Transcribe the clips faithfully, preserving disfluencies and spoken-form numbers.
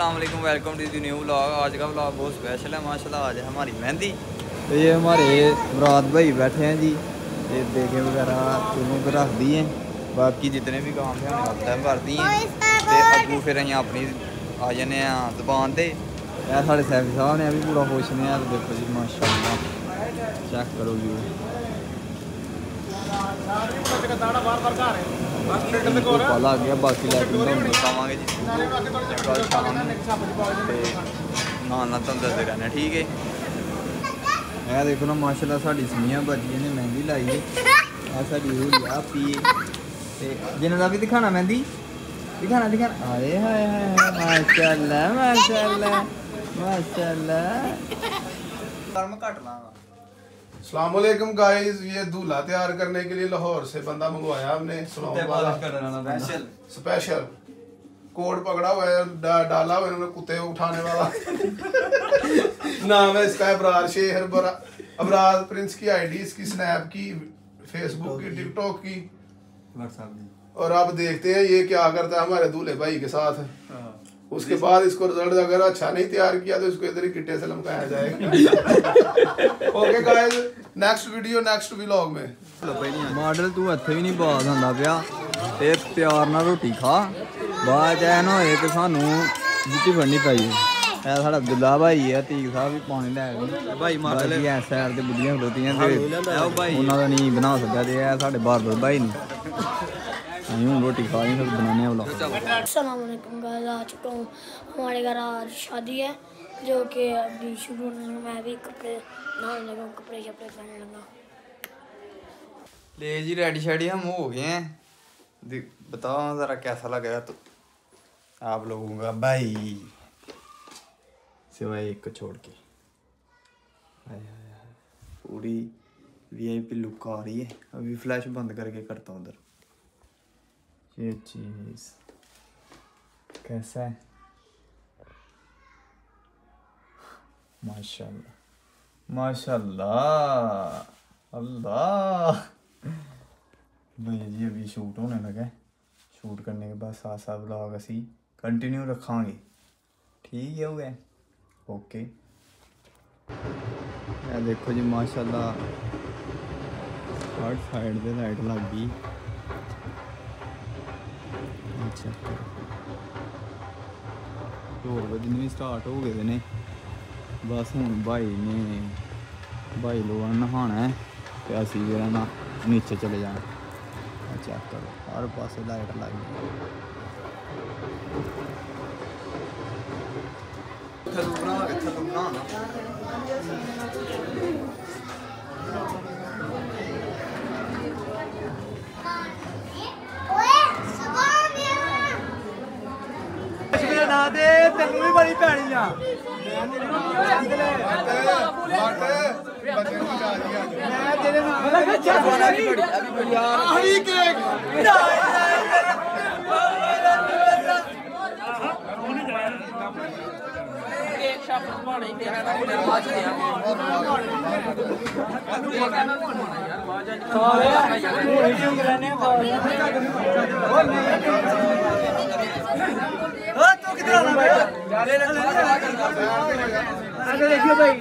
अस्सलाम वालेकुम, welcome to the new vlog. आज का व्लॉग बहुत स्पेशल है माशाल्लाह। आज है हमारी मेहंदी। तो ये हमारे मुराद भाई बैठे हैं जी, ये देखे वगैरह चूलों पर रख दिए हैं। बाकी जितने भी काम थे हमने हफ्ता भर दिए हैं। तो अगू फिर अं अपनी आ जाने दुकान पर। यार साढ़े सैफी साहब ने अभी पूरा खुश ने। यार देखो जी माशाल्लाह, चेक करो व्यू। पला आ गया, बाकी लाइटिंग बतावांगे जी कल शाम नहाना तुम दसते रहने। ठीक है, मैं देखो ना माशाल्लाह साड़ी समियां बजियां ने, मेहंदी लाई है। आ साड़ी होली आ पी ते जिन्हों का भी दिखाना मेहंदी दिखाना दिखाना। अरे हाय हाय माशाल्लाह माशाल्लाह माशाल्लाह। कर्म घट ला। अस्सलामुअलैकुम गाइस, ये दूल्हा तैयार करने के लिए लाहौर से बंदा मंगवाया हमने। स्पेशल स्पेशल कोड पकड़ा हुआ है, डा, डाला हुआ है कुत्ते उठाने वाला। नाम है इसका अबरार शेर। अबरार प्रिंस की आईडी इसकी स्नैप की, फेसबुक की, टिकटॉक की, व्हाट्सएप की। और अब देखते हैं ये क्या करता है हमारे दूल्हे भाई के साथ। उसके बाद इसको रिजल्ट अगर अच्छा नहीं तैयार किया तो इसको इधर ही गिट्टे से लमकाया जाएगा। Okay guys, next video next vlog में। मॉडल तू हथे भी नहीं बाज होंदा पिया ते प्यार नाल रोटी खा। बाद ऐ ना होए कि सानू जिੱਤੀ फड़नी पाई। ऐ साढ़ा अब्दुल्ला भाई है, तीक साहब भी पानी लै भाई मॉडल है साइड ते बुढ़ियां खलोतियां ते भाई उन्हां दा नहीं बना सकदा ते ऐ साढ़े बार-बार भाई नहीं हूँ रोटी खा रही सब बनाने वाला। अस्सलाम वालेकुम गाइस, आ चुका हूँ। हमारे घर आज शादी है जो कि अभी शुरू होने में मैं भी कपड़े नहाने लगा, कपड़े शपड़े पहनने लगा। ले जी रेडी शेडी हम हो गए हैं। बताओ ज़रा कैसा लगेगा तो आप लोगों का भाई, सिवाय एक को छोड़ के। हाय हाय हाय, पूरी वीआईपी लुक आ रही है। अभी फ्लैश बंद करके करता हूँ उधर। ये चीज़ कैसा है माशाल्लाह माशाल्लाह अल्लाह। भाई जी अभी शूट होने लगा। शूट करने के बाद साथ साथ व्लॉग असी कंटिन्यू रखांगे। ठीक है हो गया, ओके। ये देखो जी माशाल्लाह हर साइड से लाइट लग गई। ढोल बजने भी स्टार्ट हो गए ने। बस हूँ भाई ने भाई लोगों ने नहाना है तो असी फिर ना नीचे चले जाना। चेक करो हर पास लाइट लग गई। ना दे तेन भी बड़ी पैनी आ। देखियो भाई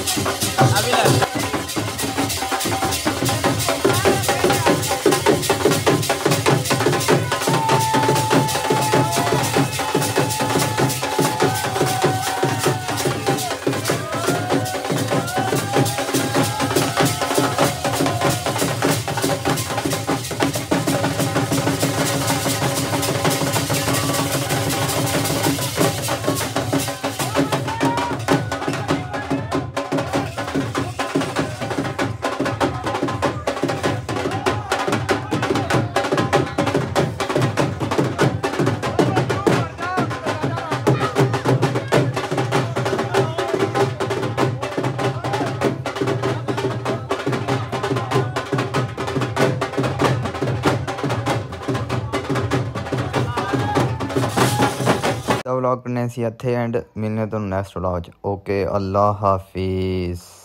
व्लॉग करने से इत्थे एंड मिलने तो नेक्स्ट व्लॉग च ओके अल्लाह हाफिज़।